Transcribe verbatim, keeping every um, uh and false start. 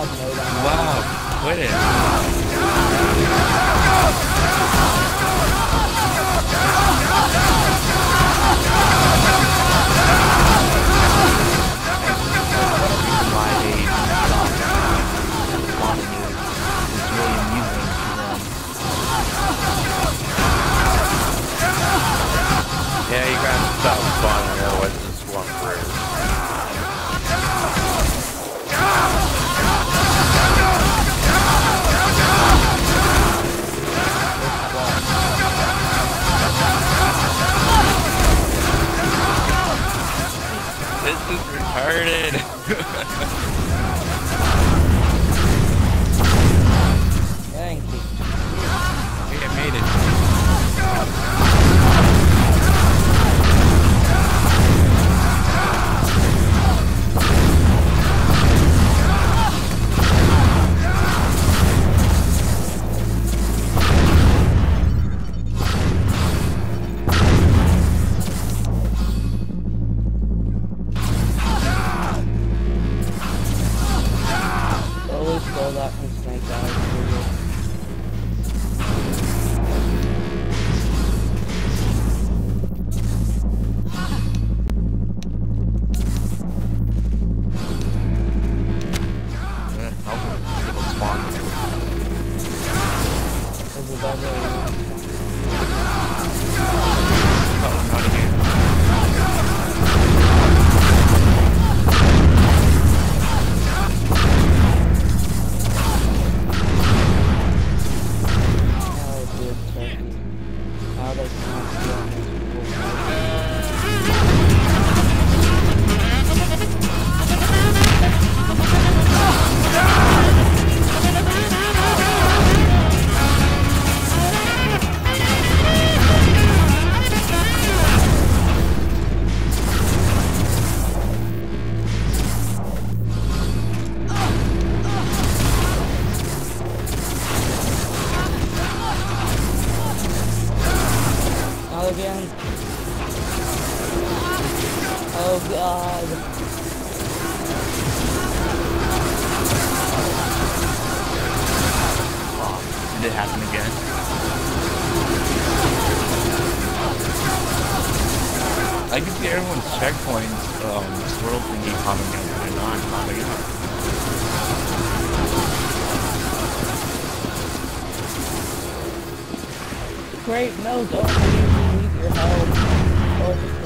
Wow, quit it. My age, spawning is, is really amusing to them. Yeah, you gotta stop spawning, otherwise this one breaks. This is retarded. Thank you. Okay, I made it. Slowly stole that from Snake Eyes. People spawn. Is it that way? Oh, not again. Oh dear turkey. How they can't see on these people. Not again. Oh god. Did it happen again? I can see everyone's checkpoints, um, swirl thingy popping up and not popping up. Great, no, don't leave me, need your help. Oh,